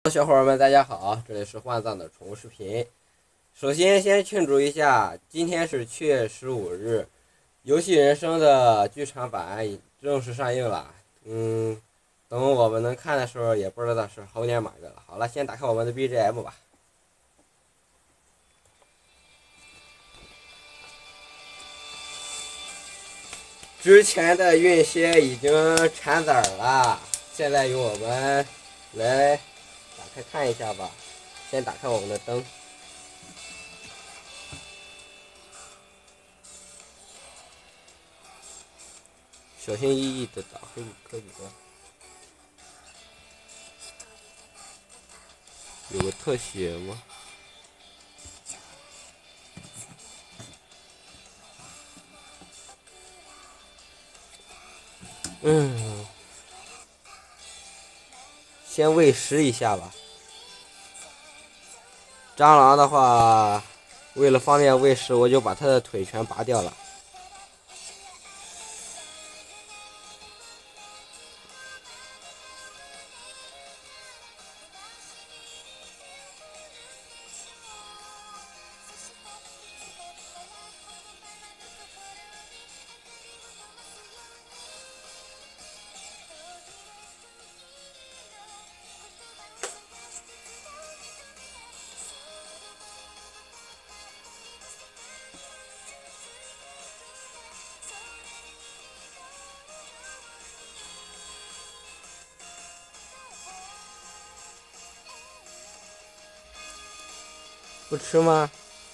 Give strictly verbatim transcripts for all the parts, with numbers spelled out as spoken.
小伙伴们，大家好，这里是换藏的宠物视频。首先，先庆祝一下，今天是七月十五日，游戏人生的剧场版正式上映了。嗯，等我们能看的时候，也不知道是猴年马月了。好了，先打开我们的 B G M 吧。之前的运蝎已经产崽了，现在由我们来打开看一下吧。先打开我们的灯。小心翼翼的打黑科比的，有个特写吗？嗯，先喂食一下吧。蟑螂的话，为了方便喂食，我就把它的腿全拔掉了。不吃吗？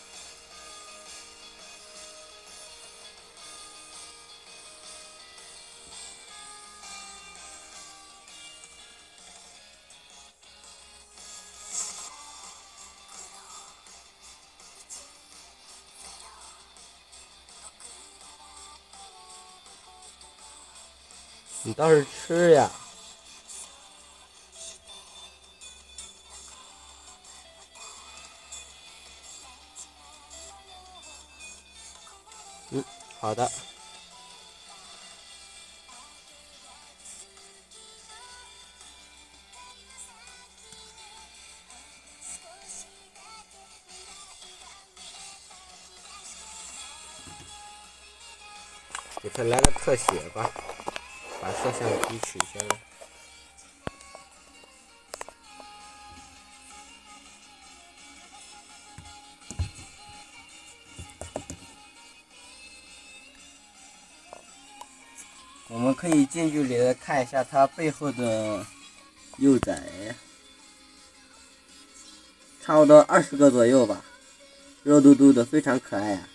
你倒是吃呀！嗯，好的。给它来个特写吧，把摄像机取下来。我们可以近距离的看一下它背后的幼崽，差不多二十个左右吧，肉嘟嘟的，非常可爱呀、啊。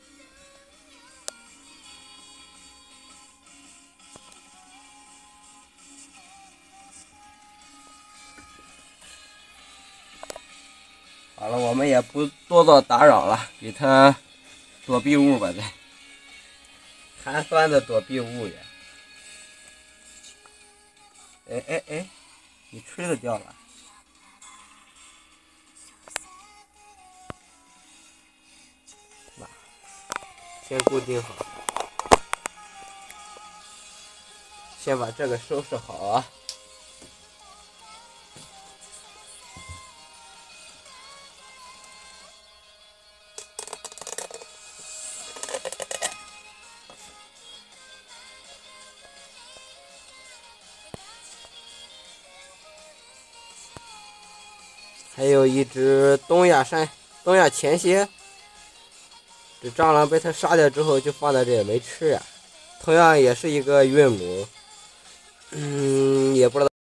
好了，我们也不多做打扰了，给它躲避物吧，再寒酸的躲避物呀！哎哎哎，你吹子掉了，先固定好，先把这个收拾好啊。还有一只东亚山东亚前蝎，这蟑螂被它杀掉之后就放在这也没吃呀、啊。同样也是一个孕母，嗯，也不知道。